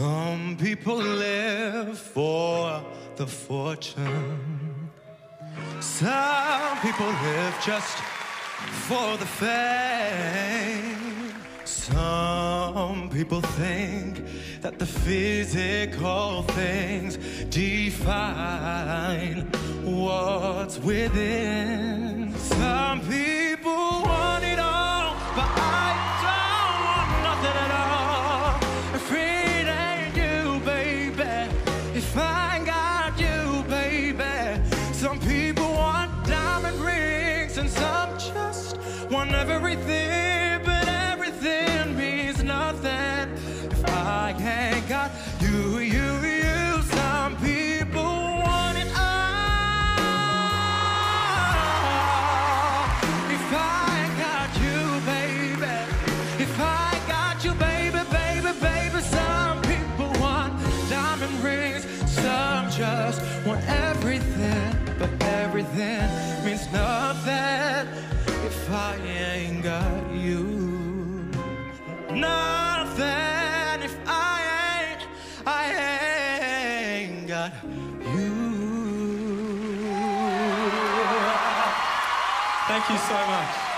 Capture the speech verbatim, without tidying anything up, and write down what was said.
Some people live for the fortune. Some people live just for the fame. Some people think that the physical things define what's within. Some people want it all, but I don't want nothing at all. If it ain't you, baby, if I ain't got you, baby. Some people want diamond rings and some just want everything, but everything means nothing if I ain't got you, you, you. Some people want it all. If I ain't got you, baby, if I ain't got you, baby, baby, baby. Some people want diamond rings, some just want everything, but everything means nothing if I ain't got you. Nothing if I ain't, I ain't got you. Thank you so much.